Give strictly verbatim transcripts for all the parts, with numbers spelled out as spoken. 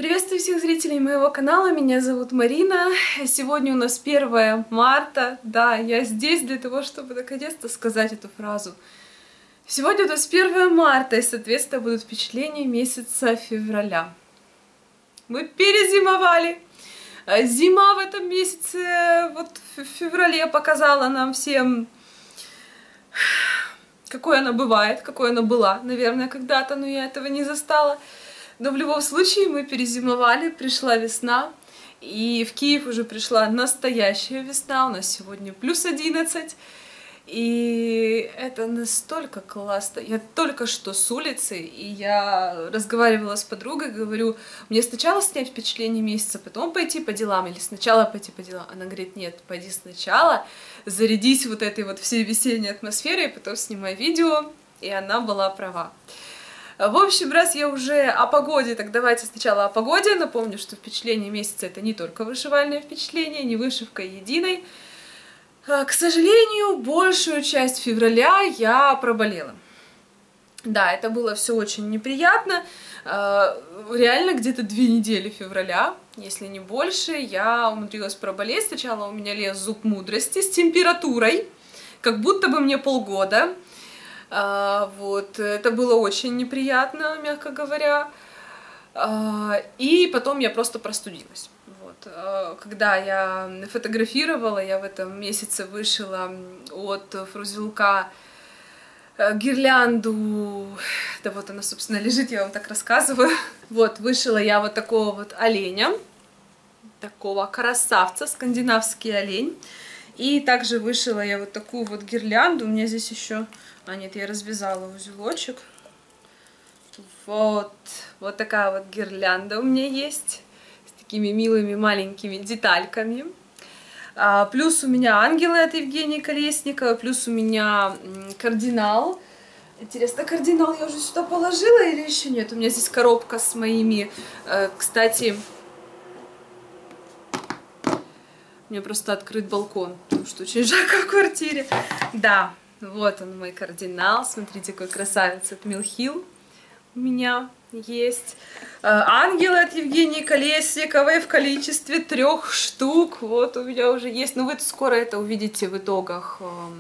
Приветствую всех зрителей моего канала, меня зовут Марина. Сегодня у нас первое марта. Да, я здесь для того, чтобы наконец-то сказать эту фразу. Сегодня у нас первое марта, и, соответственно, будут впечатления месяца февраля. Мы перезимовали. Зима в этом месяце, вот в феврале, показала нам всем, какой она бывает, какой она была, наверное, когда-то, но я этого не застала. Но в любом случае мы перезимовали, пришла весна, и в Киев уже пришла настоящая весна, у нас сегодня плюс одиннадцать, и это настолько классно. Я только что с улицы, и я разговаривала с подругой, говорю, мне сначала снять впечатление месяца, потом пойти по делам, или сначала пойти по делам? Она говорит, нет, пойди сначала, зарядись вот этой вот всей весенней атмосферой, потом снимай видео, и она была права. В общем, раз я уже о погоде, так давайте сначала о погоде. Напомню, что впечатление месяца — это не только вышивальное впечатление, не вышивка единой. К сожалению, большую часть февраля я проболела. Да, это было все очень неприятно. Реально где-то две недели февраля, если не больше, я умудрилась проболеть. Сначала у меня лез зуб мудрости с температурой, как будто бы мне полгода. Uh, вот, это было очень неприятно, мягко говоря, uh, и потом я просто простудилась. Вот. Uh, когда я фотографировала, я в этом месяце вышила от Фрузелка uh, гирлянду, да вот она, собственно, лежит, я вам так рассказываю. Вот, вышила я вот такого вот оленя, такого красавца, скандинавский олень, и также вышила я вот такую вот гирлянду, у меня здесь еще... А нет, я развязала узелочек. Вот, вот такая вот гирлянда у меня есть, с такими милыми маленькими детальками. А, плюс у меня ангелы от Евгении Колесниковой, плюс у меня кардинал. Интересно, кардинал я уже сюда положила или еще нет? У меня здесь коробка с моими, э, кстати... У меня просто открыт балкон, потому что очень жарко в квартире. Да. Вот он, мой кардинал. Смотрите, какой красавец от Милхил у меня есть. Ангелы от Евгении Колесниковой в количестве трех штук. Вот у меня уже есть. Но вы скоро это увидите в итогах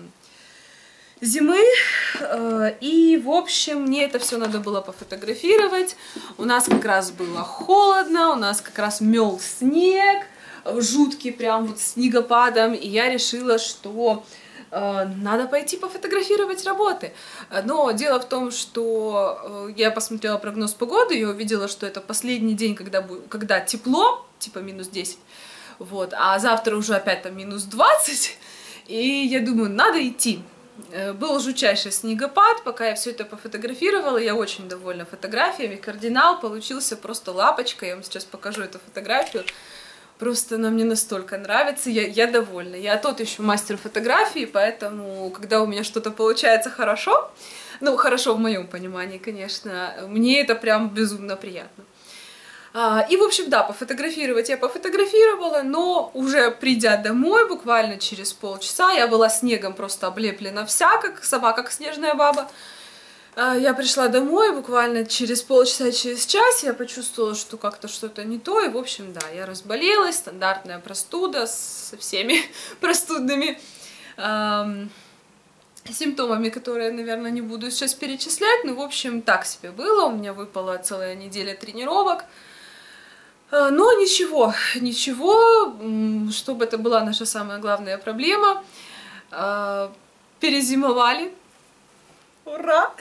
зимы. И, в общем, мне это все надо было пофотографировать. У нас как раз было холодно, у нас как раз мел снег, жуткий прям вот снегопадом. И я решила, что... надо пойти пофотографировать работы. Но дело в том, что я посмотрела прогноз погоды, я увидела, что это последний день, когда, когда тепло, типа минус десять, вот, а завтра уже опять там минус двадцать, и я думаю, надо идти. Был жутчайший снегопад, пока я все это пофотографировала, я очень довольна фотографиями, кардинал получился просто лапочка, я вам сейчас покажу эту фотографию. Просто она мне настолько нравится, я, я довольна. Я тот еще мастер фотографии, поэтому, когда у меня что-то получается хорошо, ну, хорошо в моем понимании, конечно, мне это прям безумно приятно. А, и, в общем, да, пофотографировать я пофотографировала, но уже придя домой, буквально через полчаса, я была снегом просто облеплена вся, как сама, как снежная баба. Я пришла домой, буквально через полчаса, через час я почувствовала, что как-то что-то не то, и, в общем, да, я разболелась, стандартная простуда со всеми простудными эм, симптомами, которые, наверное, не буду сейчас перечислять, но, в общем, так себе было, у меня выпала целая неделя тренировок, э, но ничего, ничего, чтобы это была наша самая главная проблема, э, перезимовали. Ура!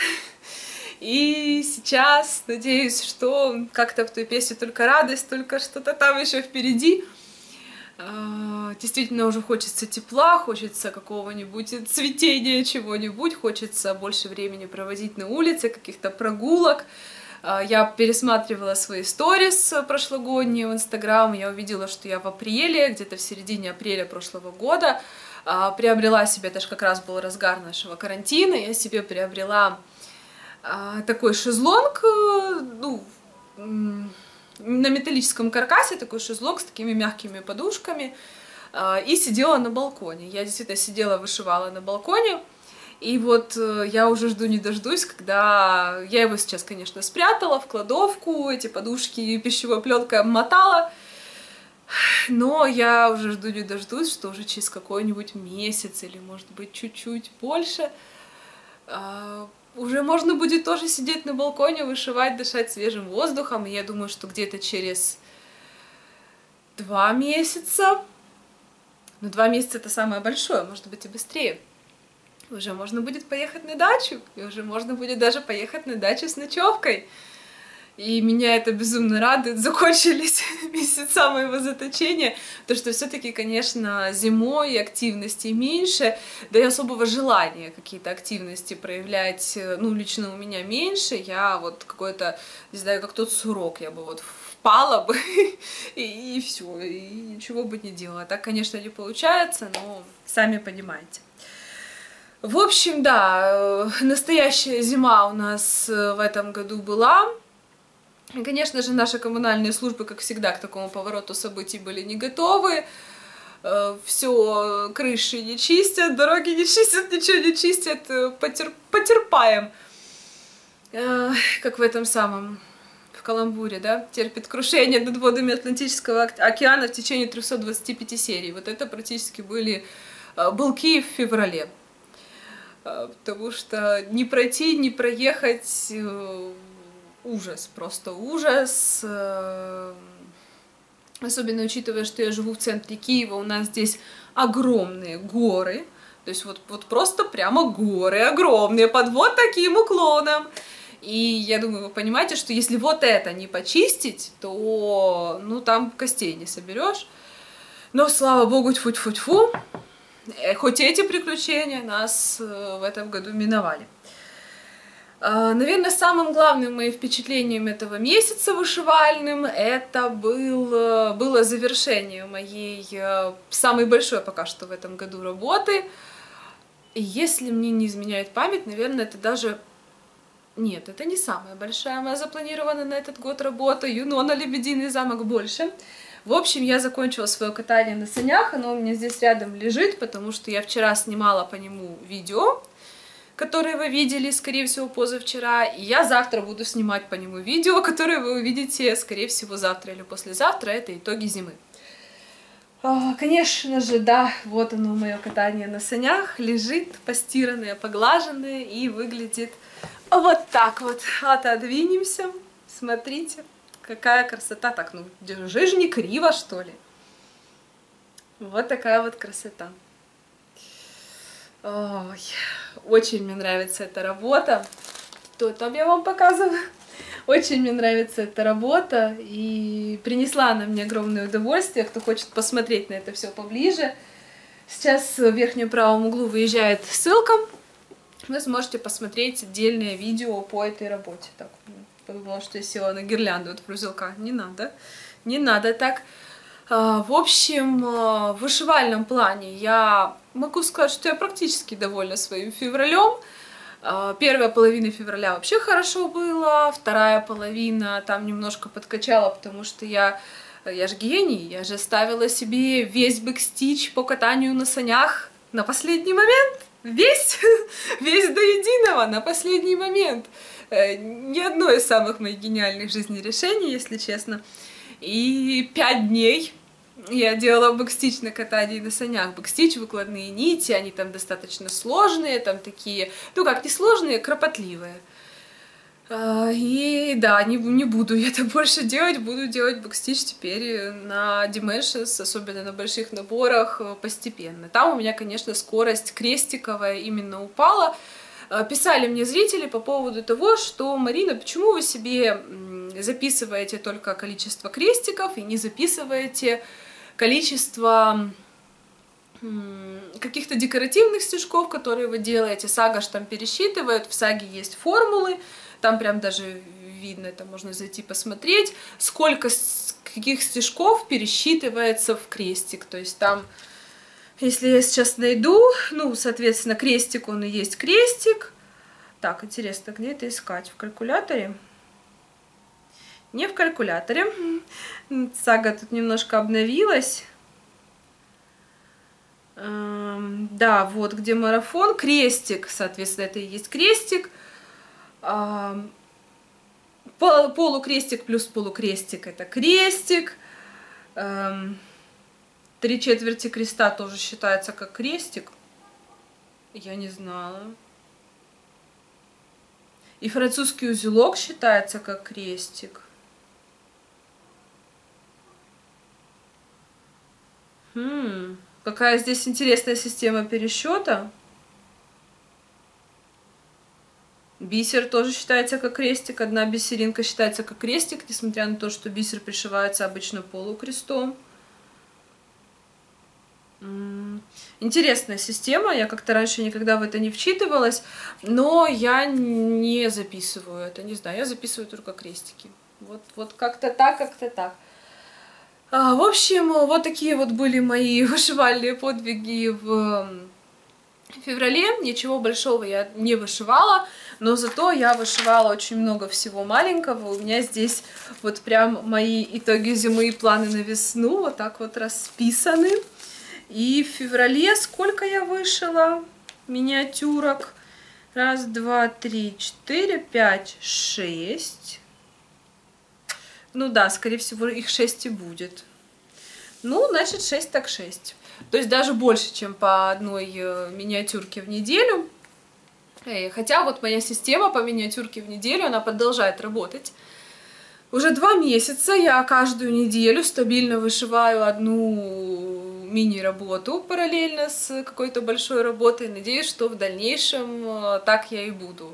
И сейчас надеюсь, что как-то в той песне только радость, только что-то там еще впереди. Действительно уже хочется тепла, хочется какого-нибудь цветения, чего-нибудь, хочется больше времени проводить на улице, каких-то прогулок. Я пересматривала свои сторис прошлогодние в Инстаграм, я увидела, что я в апреле, где-то в середине апреля прошлого года, приобрела себе, это же как раз был разгар нашего карантина, я себе приобрела а, такой шезлонг, ну, на металлическом каркасе, такой шезлонг с такими мягкими подушками, а, и сидела на балконе. Я действительно сидела, вышивала на балконе, И вот я уже жду не дождусь, когда... Я его сейчас, конечно, спрятала в кладовку, эти подушки пищевой пленкой обмотала. Но я уже жду не дождусь, что уже через какой-нибудь месяц или, может быть, чуть-чуть больше э, уже можно будет тоже сидеть на балконе, вышивать, дышать свежим воздухом. И я думаю, что где-то через два месяца, ну, два месяца это самое большое, может быть, и быстрее, уже можно будет поехать на дачу, и уже можно будет даже поехать на дачу с ночевкой. И меня это безумно радует. Закончились месяца моего заточения, потому что все-таки, конечно, зимой активностей меньше, да и особого желания какие-то активности проявлять, ну, лично у меня меньше. Я вот какой-то, не знаю, как тот сурок, я бы вот впала бы, и, и все, и ничего бы не делала. Так, конечно, не получается, но сами понимаете. В общем, да, настоящая зима у нас в этом году была. И, конечно же, наши коммунальные службы, как всегда, к такому повороту событий были не готовы. Все, крыши не чистят, дороги не чистят, ничего не чистят, потер... потерпаем. Как в этом самом, в каламбуре, да, терпит крушение над водами Атлантического океана в течение трёхсот двадцати пяти серий. Вот это практически были, был Киев в феврале. Потому что не пройти, не проехать... Ужас, просто ужас, особенно учитывая, что я живу в центре Киева, у нас здесь огромные горы, то есть вот, вот просто прямо горы огромные, под вот таким уклоном. И я думаю, вы понимаете, что если вот это не почистить, то, ну, там костей не соберешь. Но, слава богу, тьфу-тьфу-тьфу, хоть эти приключения нас в этом году миновали. Наверное, самым главным моим впечатлением этого месяца вышивальным это был, было завершение моей самой большой пока что в этом году работы. И если мне не изменяет память, наверное, это даже... Нет, это не самая большая моя запланированная на этот год работа. Юнона, Лебединый замок больше. В общем, я закончила свое катание на санях, оно у меня здесь рядом лежит, потому что я вчера снимала по нему видео, которые вы видели, скорее всего, позавчера, и я завтра буду снимать по нему видео, которое вы увидите, скорее всего, завтра или послезавтра. Это итоги зимы. Конечно же, да, вот оно, мое катание на санях, лежит постиранное, поглаженное и выглядит вот так вот. Отодвинемся, смотрите, какая красота. Так, ну, держи же не криво, что ли. Вот такая вот красота. Ой, очень мне нравится эта работа. То там я вам показываю. Очень мне нравится эта работа. И принесла она мне огромное удовольствие. Кто хочет посмотреть на это все поближе. Сейчас в верхнем правом углу выезжает ссылка. Вы сможете посмотреть отдельное видео по этой работе. Так, подумала, что я села на гирлянду от фрузелка. Не надо. Не надо так. В общем, в вышивальном плане я могу сказать, что я практически довольна своим февралем. Первая половина февраля вообще хорошо была, вторая половина там немножко подкачала, потому что я, я же гений, я же ставила себе весь бэкстич по катанию на санях на последний момент. Весь, весь до единого на последний момент. Ни одно из самых моих гениальных в жизни решений, если честно. И пять дней я делала бэкстич на катании на санях. Бэкстич, выкладные нити, они там достаточно сложные, там такие, ну как, не сложные, кропотливые. И да, не, не буду я это больше делать, буду делать бэкстич теперь на Dimensions, особенно на больших наборах, постепенно. Там у меня, конечно, скорость крестиковая именно упала. Писали мне зрители по поводу того, что: Марина, почему вы себе записываете только количество крестиков и не записываете количество каких-то декоративных стежков, которые вы делаете? Сага ж там пересчитывает, в саге есть формулы, там прям даже видно, это можно зайти посмотреть, сколько каких стежков пересчитывается в крестик. То есть там, если я сейчас найду, ну, соответственно, крестик, он и есть крестик. Так, интересно, где это искать? В калькуляторе? Не в калькуляторе. Сага тут немножко обновилась. Эм, да, вот где марафон, крестик, соответственно, это и есть крестик. Эм, полукрестик плюс полукрестик — это крестик. Эм, три четверти креста тоже считается как крестик. Я не знала. И французский узелок считается как крестик. Хм, какая здесь интересная система пересчета. Бисер тоже считается как крестик. Одна бисеринка считается как крестик, несмотря на то, что бисер пришивается обычно полукрестом. Интересная система, я как-то раньше никогда в это не вчитывалась, но я не записываю это, не знаю, я записываю только крестики. Вот, вот как-то так, как-то так. А, в общем, вот такие вот были мои вышивальные подвиги в феврале. Ничего большого я не вышивала, но зато я вышивала очень много всего маленького. У меня здесь вот прям мои итоги зимы и планы на весну вот так вот расписаны. И в феврале сколько я вышила миниатюрок? Раз, два, три, четыре, пять, шесть. Ну да, скорее всего, их шесть и будет. Ну, значит, шесть так шесть. То есть даже больше, чем по одной миниатюрке в неделю. Хотя вот моя система по миниатюрке в неделю, она продолжает работать. Уже два месяца я каждую неделю стабильно вышиваю одну мини-работу параллельно с какой-то большой работой. Надеюсь, что в дальнейшем так я и буду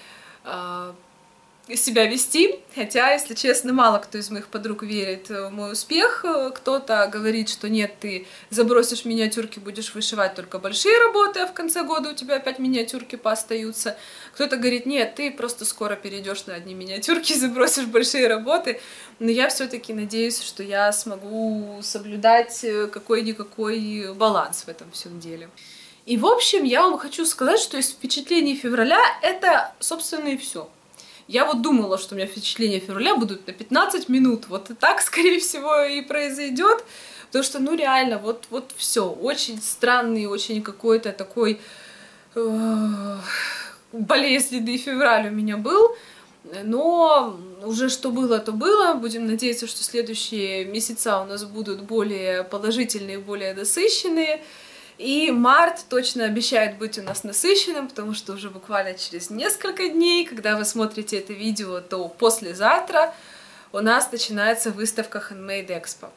себя вести. Хотя, если честно, мало кто из моих подруг верит в мой успех. Кто-то говорит, что нет, ты забросишь миниатюрки, будешь вышивать только большие работы, а в конце года у тебя опять миниатюрки поостаются. Кто-то говорит, нет, ты просто скоро перейдешь на одни миниатюрки, забросишь большие работы. Но я все-таки надеюсь, что я смогу соблюдать какой-никакой баланс в этом всем деле. И, в общем, я вам хочу сказать, что из впечатлений февраля это, собственно, и все. Я вот думала, что у меня впечатления февраля будут на пятнадцать минут. Вот и так, скорее всего, и произойдет. Потому что, ну, реально, вот, вот все. Очень странный, очень какой-то такой э, болезненный февраль у меня был. Но уже что было, то было. Будем надеяться, что следующие месяца у нас будут более положительные, более насыщенные. И март точно обещает быть у нас насыщенным, потому что уже буквально через несколько дней, когда вы смотрите это видео, то послезавтра у нас начинается выставка Handmade Expo.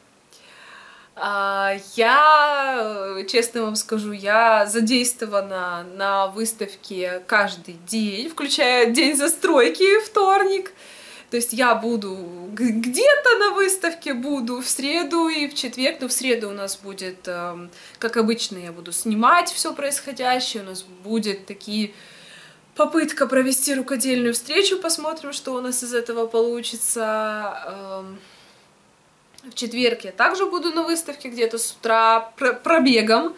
Я, честно вам скажу, я задействована на выставке каждый день, включая день застройки, вторник. То есть я буду где-то на выставке, буду в среду и в четверг. Но в среду у нас будет, как обычно, я буду снимать все происходящее. У нас будет такие попытка провести рукодельную встречу. Посмотрим, что у нас из этого получится. В четверг я также буду на выставке где-то с утра пробегом.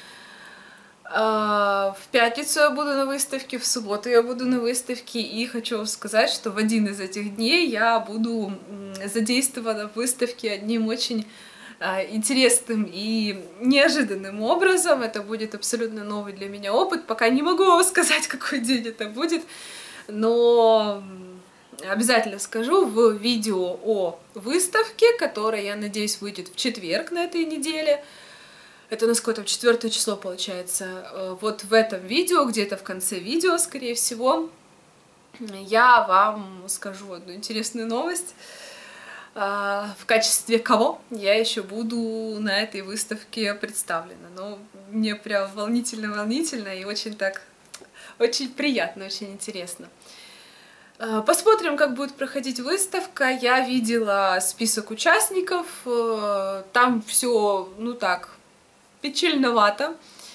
В пятницу я буду на выставке, в субботу я буду на выставке, и хочу вам сказать, что в один из этих дней я буду задействована в выставке одним очень интересным и неожиданным образом. Это будет абсолютно новый для меня опыт. Пока не могу вам сказать, какой день это будет, но обязательно скажу в видео о выставке, которое, я надеюсь, выйдет в четверг на этой неделе. Это у нас какое-то четвёртое число получается. Вот в этом видео, где-то в конце видео, скорее всего, я вам скажу одну интересную новость. В качестве кого я еще буду на этой выставке представлена. Но мне прям волнительно-волнительно и очень так, очень приятно, очень интересно. Посмотрим, как будет проходить выставка. Я видела список участников. Там все, ну так, печальновато.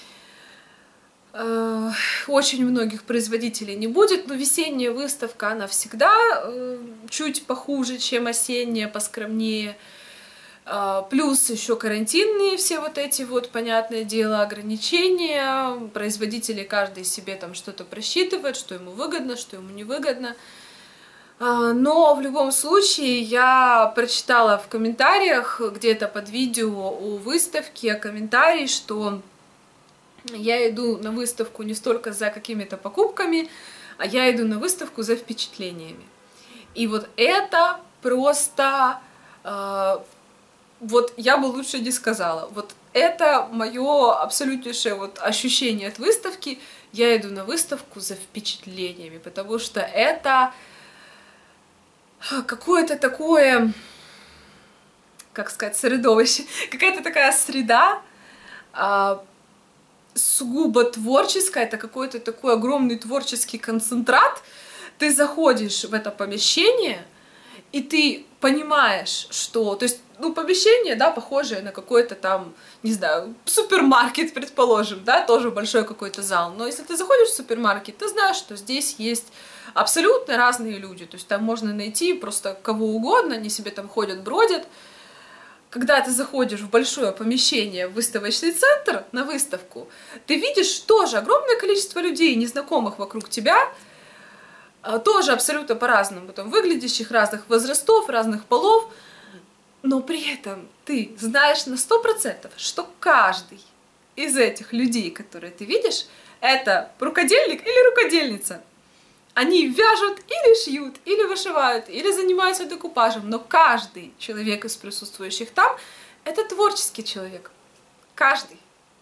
Очень многих производителей не будет, но весенняя выставка, она всегда чуть похуже, чем осенняя, поскромнее. Плюс еще карантинные все вот эти вот, понятное дело, ограничения. Производители каждый себе там что-то просчитывает, что ему выгодно, что ему невыгодно. Но в любом случае я прочитала в комментариях где-то под видео о выставке комментарий, что Я иду на выставку не столько за какими-то покупками, а я иду на выставку за впечатлениями. И вот это просто... Э, вот я бы лучше не сказала. Вот это мое абсолютнейшее вот ощущение от выставки. Я иду на выставку за впечатлениями, потому что это какое-то такое, как сказать, средовище, какая-то такая среда, а, сугубо творческая, это какой-то такой огромный творческий концентрат. Ты заходишь в это помещение, и ты понимаешь, что... То есть, ну, помещение, да, похожее на какой-то там, не знаю, супермаркет, предположим, да, тоже большой какой-то зал. Но если ты заходишь в супермаркет, ты знаешь, что здесь есть абсолютно разные люди. То есть там можно найти просто кого угодно, они себе там ходят, бродят. Когда ты заходишь в большое помещение, в выставочный центр, на выставку, ты видишь тоже огромное количество людей, незнакомых вокруг тебя, тоже абсолютно по-разному, потом выглядящих, разных возрастов, разных полов, но при этом ты знаешь на сто процентов, что каждый из этих людей, которые ты видишь, это рукодельник или рукодельница. Они вяжут или шьют, или вышивают, или занимаются декупажем, но каждый человек из присутствующих там — это творческий человек. Каждый.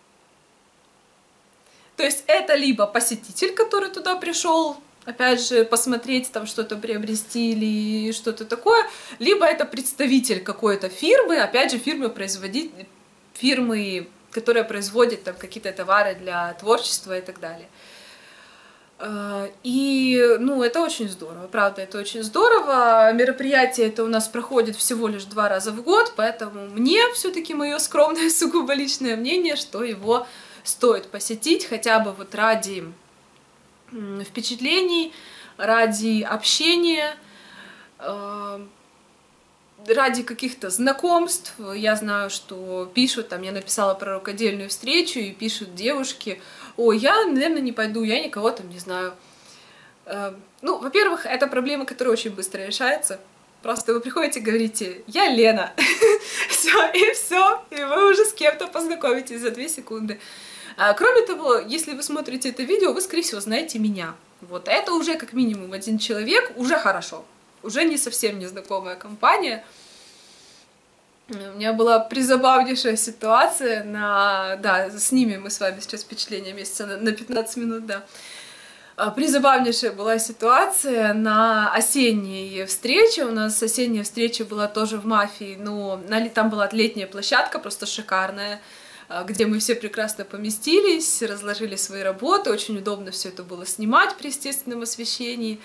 То есть это либо посетитель, который туда пришел, опять же, посмотреть, там что-то приобрести или что-то такое, либо это представитель какой-то фирмы, опять же, фирмы производитель, фирмы, которая производит там какие-то товары для творчества и так далее. И, ну, это очень здорово, правда, это очень здорово. Мероприятие это у нас проходит всего лишь два раза в год, поэтому мне все-таки мое скромное, сугубо личное мнение, что его стоит посетить хотя бы вот ради впечатлений, ради общения, ради каких-то знакомств. Я знаю, что пишут, там, я написала про рукодельную встречу, и пишут девушки: ой, я, наверное, не пойду, я никого там не знаю. Ну, во-первых, это проблема, которая очень быстро решается. Просто вы приходите и говорите: я Лена. Все, и все, и вы уже с кем-то познакомитесь за две секунды. А, кроме того, если вы смотрите это видео, вы, скорее всего, знаете меня. Вот это уже как минимум один человек, уже хорошо. Уже не совсем незнакомая компания. У меня была призабавнейшая ситуация на... Да, снимем мы с вами сейчас впечатление месяца на, на пятнадцать минут, да. Призабавнейшая была ситуация на осенней встрече. У нас осенняя встреча была тоже в Мафии, но там была летняя площадка, просто шикарная, где мы все прекрасно поместились, разложили свои работы. Очень удобно все это было снимать при естественном освещении.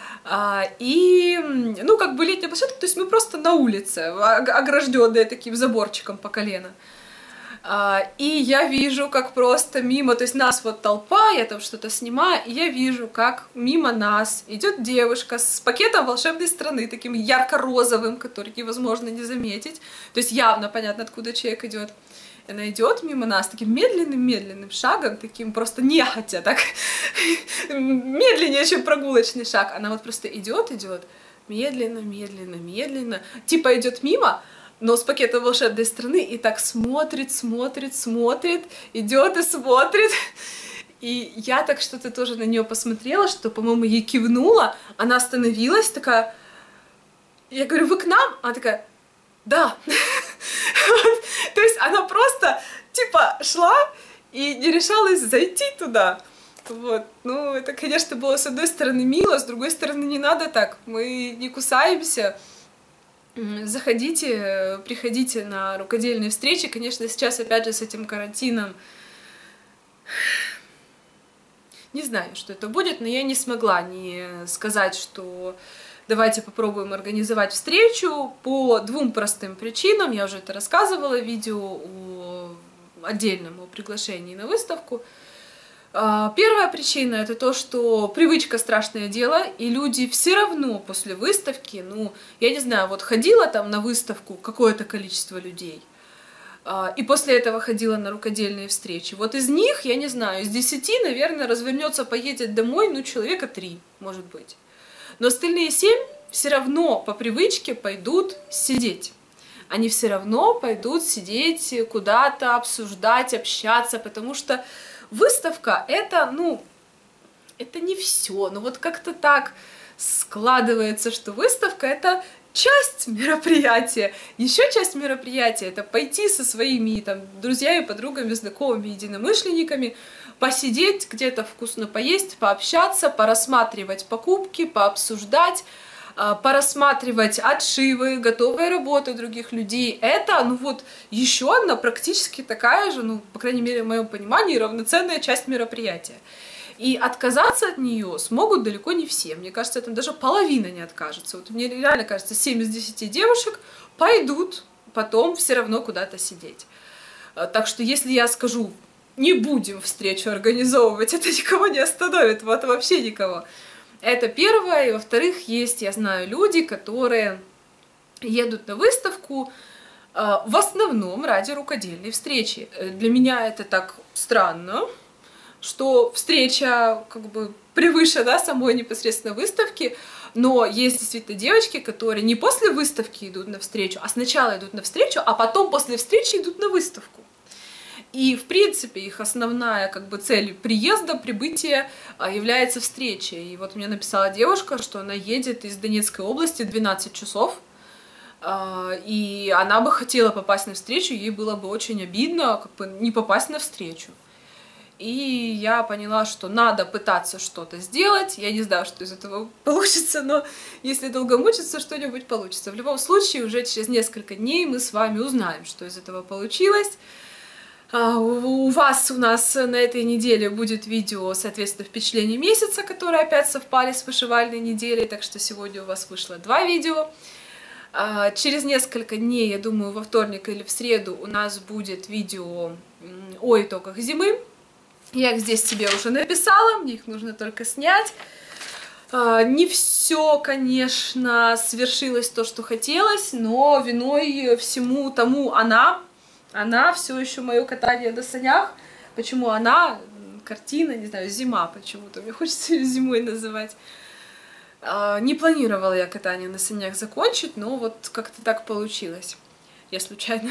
И, ну, как бы летняя площадка, то есть мы просто на улице, огражденные таким заборчиком по колено. И я вижу, как просто мимо, то есть нас вот толпа, я там что-то снимаю, и я вижу, как мимо нас идет девушка с пакетом волшебной страны, таким ярко-розовым, который невозможно не заметить. То есть явно понятно, откуда человек идет. Она идет мимо нас таким медленным-медленным шагом, таким просто нехотя, так медленнее, чем прогулочный шаг. Она вот просто идет, идет медленно, медленно, медленно, типа идет мимо, но с пакетом волшебной страны и так смотрит, смотрит, смотрит, идет и смотрит. И я так что-то тоже на нее посмотрела, что, по-моему, ей кивнула, она остановилась, такая, я говорю: вы к нам? Она такая: да. То есть она просто, типа, шла и не решалась зайти туда. Вот. Ну, это, конечно, было с одной стороны мило, с другой стороны не надо так. Мы не кусаемся. Заходите, приходите на рукодельные встречи. Конечно, сейчас, опять же, с этим карантином не знаю, что это будет, но я не смогла не сказать, что давайте попробуем организовать встречу по двум простым причинам. Я уже это рассказывала в видео о отдельном о приглашении на выставку. Первая причина — это то, что привычка — страшное дело, и люди все равно после выставки, ну, я не знаю, вот ходила там на выставку какое-то количество людей, и после этого ходила на рукодельные встречи. Вот из них, я не знаю, из десяти, наверное, развернется, поедет домой, ну, человека три, может быть. Но остальные семь все равно по привычке пойдут сидеть. Они все равно пойдут сидеть куда-то, обсуждать, общаться, потому что выставка это, ну, это не все. Ну вот как-то так складывается, что выставка это часть мероприятия. Еще часть мероприятия это пойти со своими там друзьями, подругами, знакомыми, единомышленниками, посидеть где-то, вкусно поесть, пообщаться, порассматривать покупки, пообсуждать, порассматривать отшивы, готовые работы других людей. Это, ну вот, еще одна практически такая же, ну, по крайней мере, в моем понимании, равноценная часть мероприятия. И отказаться от нее смогут далеко не все. Мне кажется, там даже половина не откажется. Вот мне реально кажется, семь из десяти девушек пойдут потом все равно куда-то сидеть. Так что если я скажу, не будем встречу организовывать, это никого не остановит, вот вообще никого. Это первое. И во-вторых, есть, я знаю, люди, которые едут на выставку э, в основном ради рукодельной встречи. Для меня это так странно, что встреча как бы превыше, да, самой непосредственно выставки, но есть действительно девочки, которые не после выставки идут на встречу, а сначала идут на встречу, а потом после встречи идут на выставку. И, в принципе, их основная как бы цель приезда, прибытия является встреча. И вот мне написала девушка, что она едет из Донецкой области двенадцать часов, и она бы хотела попасть на встречу, ей было бы очень обидно как бы не попасть на встречу. И я поняла, что надо пытаться что-то сделать. Я не знаю, что из этого получится, но если долго мучиться, что-нибудь получится. В любом случае, уже через несколько дней мы с вами узнаем, что из этого получилось. У вас, у нас на этой неделе будет видео, соответственно, впечатление месяца, которые опять совпали с вышивальной неделей, так что сегодня у вас вышло два видео. Через несколько дней, я думаю, во вторник или в среду у нас будет видео о итогах зимы. Я их здесь себе уже написала, мне их нужно только снять. Не все, конечно, свершилось то, что хотелось, но виной всему тому она... Она все еще мое катание на санях. Почему она? Картина, не знаю, зима почему-то. Мне хочется ее зимой называть. Не планировала я катание на санях закончить, но вот как-то так получилось. Я случайно.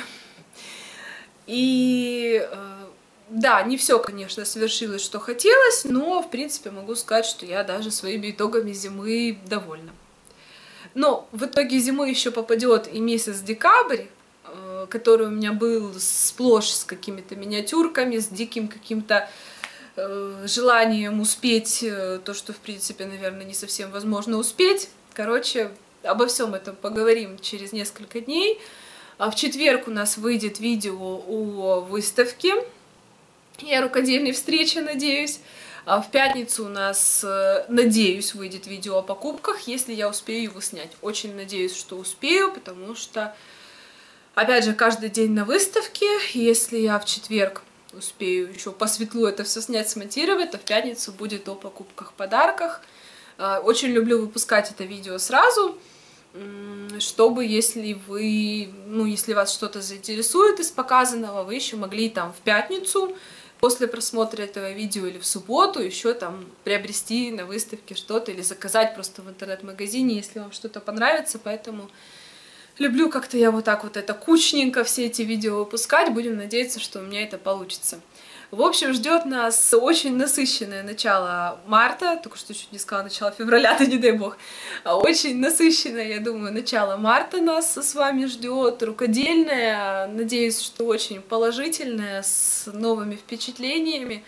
И да, не все, конечно, совершилось, что хотелось, но, в принципе, могу сказать, что я даже своими итогами зимы довольна. Но в итоге зимы еще попадет и месяц декабрь, который у меня был сплошь с какими-то миниатюрками, с диким каким-то э, желанием успеть э, то, что, в принципе, наверное, не совсем возможно успеть. Короче, обо всем этом поговорим через несколько дней. А в четверг у нас выйдет видео о выставке и о рукодельной встрече, надеюсь. А в пятницу у нас, надеюсь, выйдет видео о покупках, если я успею его снять. Очень надеюсь, что успею, потому что... Опять же, каждый день на выставке. Если я в четверг успею еще по светлу это все снять, смонтировать, то в пятницу будет о покупках, подарках. Очень люблю выпускать это видео сразу, чтобы, если вы, ну, если вас что-то заинтересует из показанного, вы еще могли там в пятницу, после просмотра этого видео, или в субботу еще там приобрести на выставке что-то или заказать просто в интернет-магазине, если вам что-то понравится. Поэтому люблю как-то я вот так вот это кучненько все эти видео выпускать. Будем надеяться, что у меня это получится. В общем, ждет нас очень насыщенное начало марта, только что чуть не сказала начало февраля, да не дай бог. Очень насыщенное, я думаю, начало марта нас с вами ждет, рукодельное, надеюсь, что очень положительное, с новыми впечатлениями.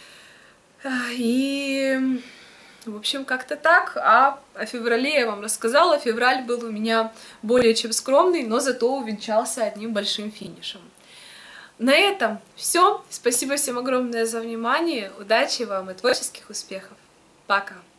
И, в общем, как-то так. А о феврале я вам рассказала. Февраль был у меня более чем скромный, но зато увенчался одним большим финишем. На этом все. Спасибо всем огромное за внимание. Удачи вам и творческих успехов. Пока!